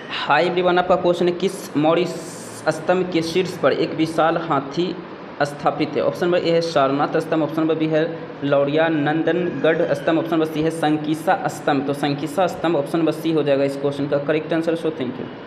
High everyone, आपका question है किस मौर्य स्तंभ के शीर्ष पर एक विशाल हाथी स्थापित है? ऑप्शन नंबर ए है सारनाथ स्तंभ, ऑप्शन नंबर बी है लौरिया नंदनगढ़ स्तंभ, ऑप्शन नंबर सी है संकीसा स्तंभ। तो संकीसा स्तंभ ऑप्शन नंबर सी हो जाएगा इस क्वेश्चन का correct answer. So thank you.